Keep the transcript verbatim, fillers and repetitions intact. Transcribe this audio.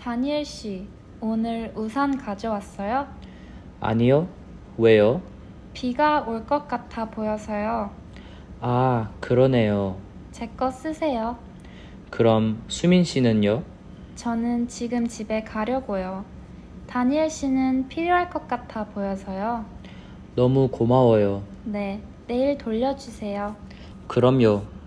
다니엘 씨, 오늘 우산 가져왔어요? 아니요. 왜요? 비가 올 것 같아 보여서요. 아, 그러네요. 제 거 쓰세요. 그럼 수민 씨는요? 저는 지금 집에 가려고요. 다니엘 씨는 필요할 것 같아 보여서요. 너무 고마워요. 네, 내일 돌려주세요. 그럼요.